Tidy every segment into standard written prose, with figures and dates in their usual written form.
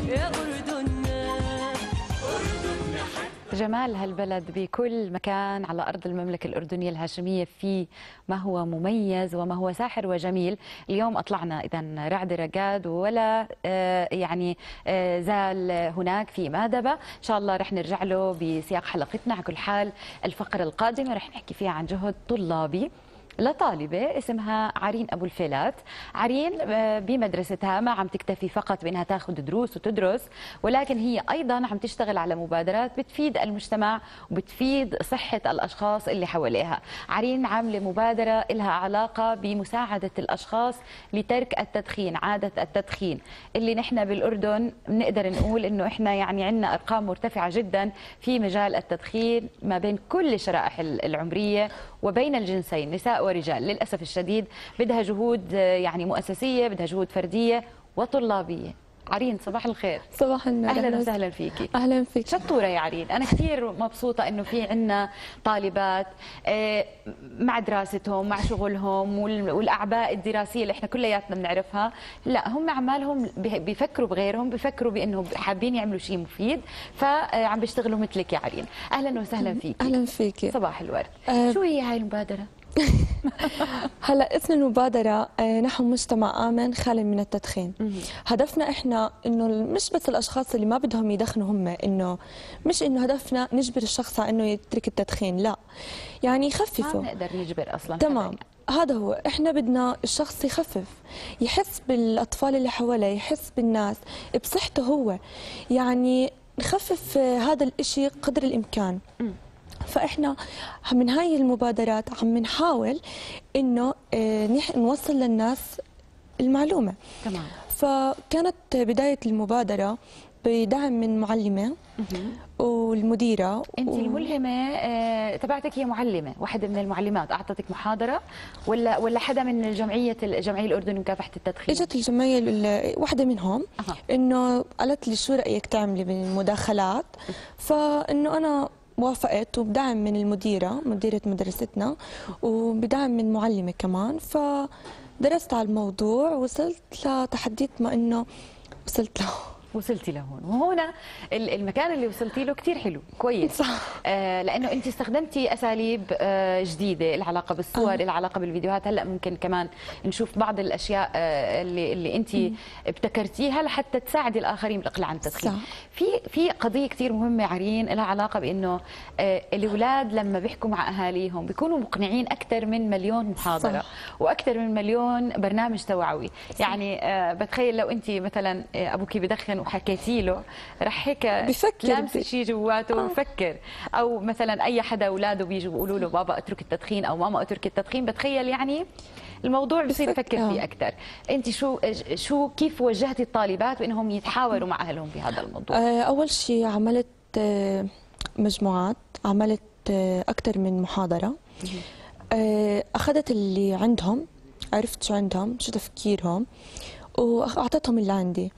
يا أردننا. أردننا جمال هالبلد بكل مكان على أرض المملكة الأردنية الهاشمية فيه ما هو مميز وما هو ساحر وجميل. اليوم أطلعنا إذن رعد رقاد ولا زال هناك في مادبة. إن شاء الله رح نرجع له بسياق حلقتنا. على كل حال الفقرة القادمة رح نحكي فيها عن جهد طلابي لطالبة اسمها عرين أبو الفيلات. عرين بمدرستها ما عم تكتفي فقط بأنها تاخذ دروس وتدرس، ولكن هي أيضا عم تشتغل على مبادرات بتفيد المجتمع وبتفيد صحة الأشخاص اللي حواليها. عرين عاملة مبادرة لها علاقة بمساعدة الأشخاص لترك التدخين، عادة التدخين اللي نحن بالأردن بنقدر نقول إنه إحنا يعني عندنا أرقام مرتفعة جدا في مجال التدخين ما بين كل الشرائح العمرية وبين الجنسين نساء ورجال. للأسف الشديد بدها جهود يعني مؤسسية، بدها جهود فردية وطلابية. عرين صباح الخير. صباح النور. أهلا وسهلا فيكي. أهلا فيك. شطورة يا عرين. أنا كثير مبسوطة إنه في عنا طالبات مع دراستهم مع شغلهم والأعباء الدراسية اللي إحنا كلياتنا بنعرفها، لا هم عمالهم بيفكروا بغيرهم، بيفكروا بإنه حابين يعملوا شيء مفيد، فعم بيشتغلوا مثلك يا عرين. أهلا وسهلا فيكي. أهلا فيكي. صباح الورد. شو هي هاي المبادرة؟ هلا اسم المبادرة نحو مجتمع آمن خالي من التدخين. هدفنا احنا انه مش بس الاشخاص اللي ما بدهم يدخنوا هم، انه مش انه هدفنا نجبر الشخص على انه يترك التدخين، لا يعني يخففوا. ما نقدر نجبر اصلا. تمام. هذا هو، احنا بدنا الشخص يخفف، يحس بالاطفال اللي حواليه، يحس بالناس، بصحته هو، يعني نخفف هذا الاشي قدر الامكان. فاحنا من هاي المبادرات عم نحاول انه نوصل للناس المعلومه. تمام. فكانت بدايه المبادره بدعم من معلمه والمديره. انت الملهمه تبعتك هي معلمه، واحده من المعلمات اعطتك محاضره ولا حدا من الجمعيه الاردنيه لمكافحه التدخين؟ اجت الجمعيه واحده منهم انه قالت لي شو رايك تعملي بالمداخلات، فانه انا وافقت، وبدعم من مديرة مدرستنا، وبدعم من معلمة كمان. فدرست على الموضوع، وصلت لتحديت ما انه وصلت له. وصلتي لهون، وهنا المكان اللي وصلتي له كثير حلو كويس. صح. لانه انت استخدمتي اساليب جديده العلاقه بالصور، العلاقه بالفيديوهات. هلا ممكن كمان نشوف بعض الاشياء اللي انت ابتكرتيها لحتى تساعدي الاخرين بالاقلاع عن التدخين. صح. في قضيه كثير مهمه عرين لها علاقه بانه الاولاد لما بيحكوا مع اهاليهم بيكونوا مقنعين اكثر من مليون محاضره. صح. واكثر من مليون برنامج توعوي. صح. يعني بتخيل لو انت مثلا ابوكي بدخن وحكيتي له رح هيك لامس شيء جواته ويفكر، او مثلا اي حدا اولاده بيجوا بيقولوا له بابا اترك التدخين او ماما اترك التدخين، بتخيل يعني الموضوع بصير يفكر فيه اكثر. انت كيف وجهتي الطالبات بانهم يتحاوروا مع اهلهم في هذا الموضوع؟ اول شيء عملت مجموعات، عملت اكثر من محاضره. اخذت اللي عندهم، عرفت شو عندهم، شو تفكيرهم، واعطيتهم اللي عندي.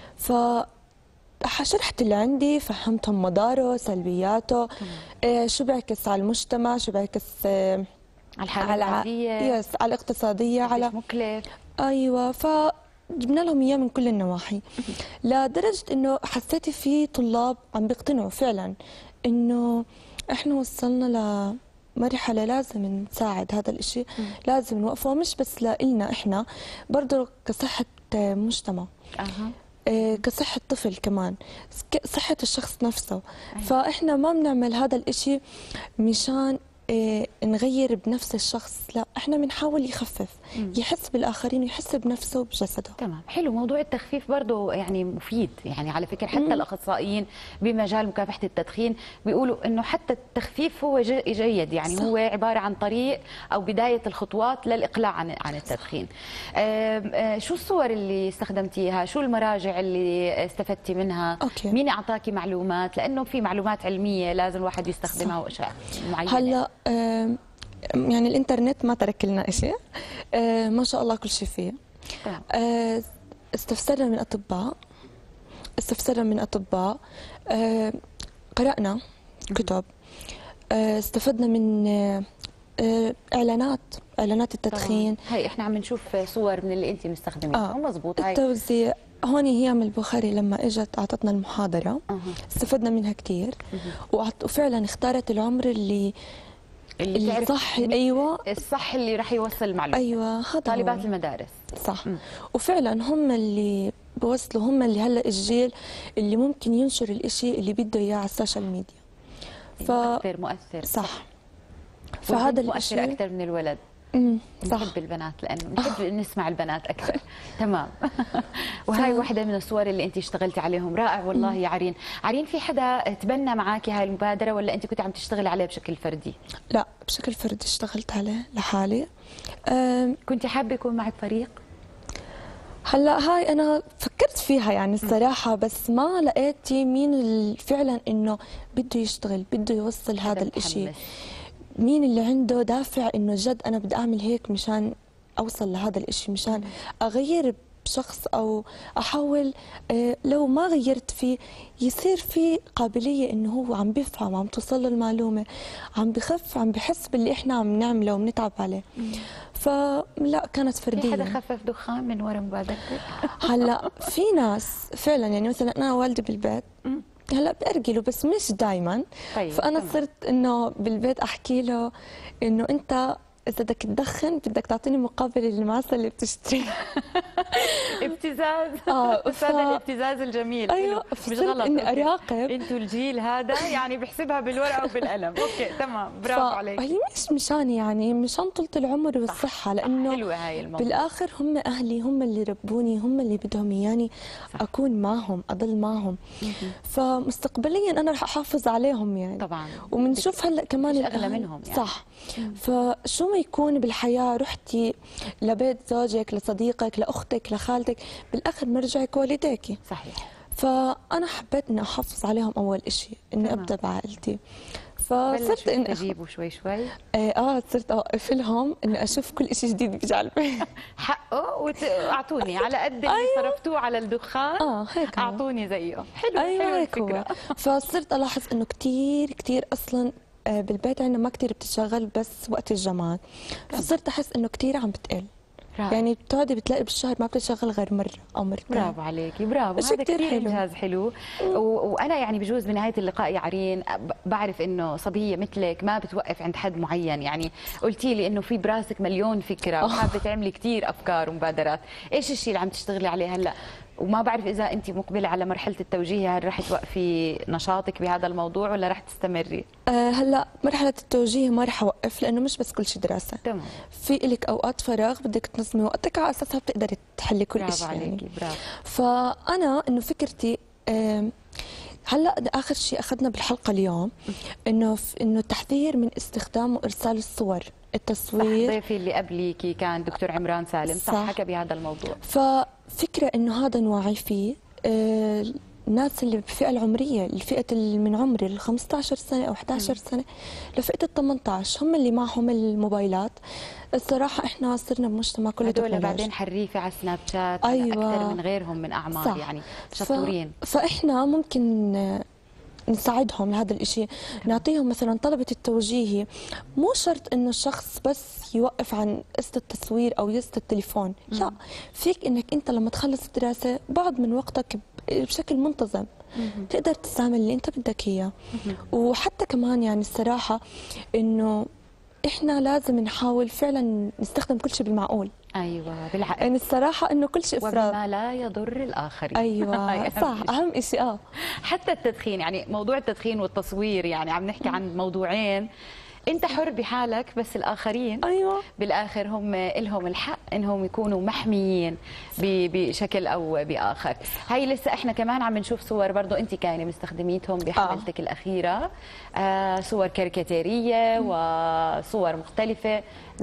فشرحت اللي عندي، فهمتهم مضاره سلبياته، شو بيعكس على المجتمع، شو بيعكس على الحالة المادية، على الاقتصادية، على مكلف. ايوه. فجبنا لهم اياه من كل النواحي، لدرجة انه حسيتي في طلاب عم بيقتنعوا فعلا انه احنا وصلنا مرحلة لازم نساعد هذا الاشي، لازم نوقفه، مش بس لإلنا احنا، برضه كصحة مجتمع. كصحة طفل كمان، صحة الشخص نفسه. فإحنا ما بنعمل هذا الإشي مشان نغير بنفس الشخص، لا احنا بنحاول يخفف، يحس بالاخرين ويحس بنفسه وبجسده. تمام. حلو. موضوع التخفيف برضه يعني مفيد، يعني على فكره حتى الاخصائيين بمجال مكافحه التدخين بيقولوا انه حتى التخفيف هو جيد، يعني صح. هو عباره عن طريق او بدايه الخطوات للاقلاع عن التدخين. شو الصور اللي استخدمتيها؟ شو المراجع اللي استفدتي منها؟ أوكي. مين اعطاكي معلومات؟ لانه في معلومات علميه لازم الواحد يستخدمها واشياء معينه. هلا يعني الانترنت ما ترك لنا شيء، ما شاء الله كل شيء فيه. استفسرنا من اطباء، قرأنا كتب، استفدنا من اعلانات التدخين. هي احنا عم نشوف صور من اللي انت مستخدمينها. مزبوط. هاي التوزيع، هون هيام البخاري لما اجت اعطتنا المحاضره استفدنا منها كثير، وفعلا اختارت العمر اللي تعرف صح. ايوه الصح اللي راح يوصل المعلومه. ايوه هذا طالبات هو. صح. صح. وفعلا هم اللي بوصلوا، هم اللي هلا الجيل اللي ممكن ينشر الاشي اللي بده اياه على السوشيال ميديا. مؤثر صح. فهذا مؤثر اكثر من الولد. صح. نحب البنات لانه نحب نسمع البنات اكثر. تمام. وهي واحدة من الصور اللي انت اشتغلتي عليهم، رائع والله يا عرين. عرين، في حدا تبنى معك هاي المبادرة ولا انت كنت عم تشتغلي عليها بشكل فردي؟ لا، بشكل فردي اشتغلت عليه لحالي. كنت حابة يكون معك فريق؟ هلا هاي انا فكرت فيها يعني الصراحه، بس ما لقيت مين فعلا انه بده يشتغل، بده يوصل هذا الاشي، مين اللي عنده دافع انه جد انا بدي اعمل هيك مشان اوصل لهذا الاشي، مشان اغير بشخص او احاول لو ما غيرت فيه يصير في قابليه انه هو عم بيفهم، عم توصل له المعلومه، عم بخف، عم بحس باللي احنا عم نعمله وبنتعب عليه. فلا، كانت فرديه. في حدا خفف دخان من وراء مبادرتك؟ هلا في ناس فعلا، يعني مثلا انا والدي بالبيت هلا بأرجله بس مش دائما. طيب. فانا صرت انه بالبيت احكي له انه انت اذا بدك تدخن بدك تعطيني مقابل المعسل اللي بتشتريها. ابتزاز. هذا الابتزاز الجميل. ايوه، مش غلط اني اراقب. انتوا الجيل هذا يعني بحسبها بالورقه وبالقلم. اوكي تمام، برافو عليك. هي مش مشان يعني مشان طولة العمر والصحه، لانه حلوه هاي الموضوع. بالاخر هم اهلي، هم اللي ربوني، هم اللي بدهم اياني اكون معهم، اضل معهم. فمستقبليا انا رح احافظ عليهم يعني. طبعا. وبنشوف هلا كمان مش اغلى منهم يعني. صح. فشو ما يكون بالحياه، رحتي لبيت زوجك، لصديقك، لاختك، لخالتك، بالاخر مرجعك والديك. صحيح. فانا حبيت اني احافظ عليهم اول إشي، اني ابدا بعائلتي. فصرت اني اجيبه شوي شوي. صرت اوقف لهم اني اشوف كل شيء جديد بيجي على البيت. حقه، واعطوني على قد اللي صرفتوه على الدخان. هيك اعطوني زيه. حلو. ايوه حلو هيك الفكرة. هو. فصرت الاحظ انه كثير كثير اصلا بالبيت عندنا ما كثير بتشتغل بس وقت الجمعات. فصرت احس انه كثير عم بتقل. يعني بتقعدي بتلاقي بالشهر ما بتشتغل غير مره او مرتين. برافو عليكي، برافو. هذا كثير انجاز حلو. وانا يعني بجوز بنهايه اللقاء يا عرين بعرف انه صبيه مثلك ما بتوقف عند حد معين، يعني قلتي لي انه في براسك مليون فكره وحابه تعملي كثير افكار ومبادرات. ايش الشيء اللي عم تشتغلي عليه هلا؟ وما بعرف اذا انت مقبله على مرحله التوجيه، هل رح توقفي نشاطك بهذا الموضوع ولا رح تستمري؟ هلا مرحله التوجيه ما رح اوقف، لانه مش بس كل شيء دراسه. تمام. في لك اوقات فراغ بدك تنظمي وقتك على اساسها بتقدري تحلي كل شيء يعني. برافو. فانا انه فكرتي هلا اخر شيء اخذنا بالحلقه اليوم انه التحذير من استخدام وارسال الصور، التصوير. صح، ضيفي اللي قبليكي كان دكتور عمران سالم. صح، حكى بهذا الموضوع. ففكره انه هذا نوعي فيه الناس اللي بالفئه العمريه، الفئه اللي من عمري ال 15 سنه او 11 سنه لفئه ال 18 هم اللي معهم الموبايلات. الصراحه احنا صرنا بمجتمع كله هدول تكنولوجيا. بعدين حريفه على سناب شات. أيوة. اكثر من غيرهم من اعمار. صح. يعني شطورين. فاحنا ممكن نساعدهم لهذا الشيء، نعطيهم مثلا طلبة التوجيهي. مو شرط انه الشخص بس يوقف عن قصة التصوير او قصة التليفون، لا، فيك انك انت لما تخلص الدراسة بعض من وقتك بشكل منتظم تقدر تستعمل اللي انت بدك اياه. وحتى كمان يعني الصراحة انه احنا لازم نحاول فعلا نستخدم كل شيء بالمعقول. ايوه، بالعقل. يعني الصراحه انه كل شيء افراط وبما لا يضر الاخرين. ايوه صح، اهم شيء. حتى التدخين، يعني موضوع التدخين والتصوير، يعني عم نحكي عن موضوعين انت حر بحالك بس الاخرين ايوه بالاخر هم لهم الحق انهم يكونوا محميين بشكل او باخر. هي لسه احنا كمان عم نشوف صور برضه انت كاينه مستخدميتهم بحملتك الاخيره، صور كاريكاتيريه وصور مختلفه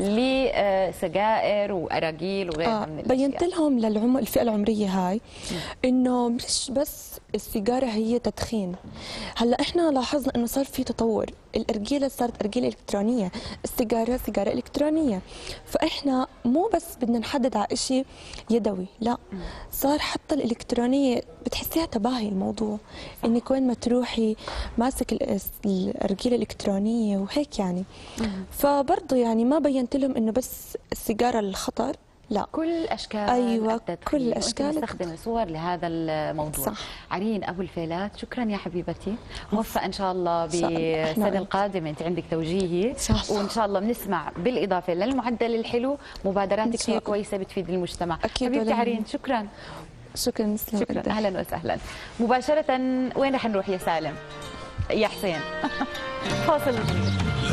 لسجائر واراجيل وغيرها من الاشياء. بينت لهم الفئه العمريه هاي انه مش بس السيجاره هي تدخين. هلا احنا لاحظنا انه صار في تطور، الارجيله صارت ارجيله الكترونيه، السيجاره سيجاره الكترونيه. فاحنا مو بس بدنا نحدد على شيء يدوي، لا، صار حتى الالكترونيه بتحسيها تباهي الموضوع، انك وين ما تروحي ماسك الارجيله الالكترونيه وهيك يعني. فبرضه يعني ما بينت لهم انه بس السيجاره الخطر، لا. كل اشكال أيوة، التدخين، كل أشكال وأنت مستخدمه صور لهذا الموضوع. صح. عرين ابو الفيلات، شكرا يا حبيبتي، موفقه ان شاء الله إن شاء الله. إحنا بالسنه وإنت. القادمه انت عندك توجيهي، إن شاء الله. وان شاء الله بنسمع بالاضافه للمعدل الحلو مبادرات إن شاء كثير الله. كويسه بتفيد المجتمع. أكيد حبيبتي ولا عرين يهمك. شكرا. شكرا نسلم. شكرا، قديش. اهلا وسهلا. مباشره وين رح نروح يا سالم؟ يا حسين؟ فاصل.